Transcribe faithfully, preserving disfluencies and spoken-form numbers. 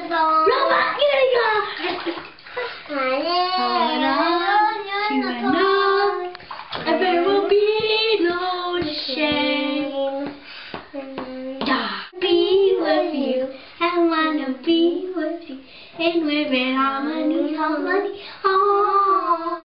Robot Unicorn! Hold on to a note, and there will be no shame. Da. Be with you, I wanna be with you, and we're in harmony, harmony, oh.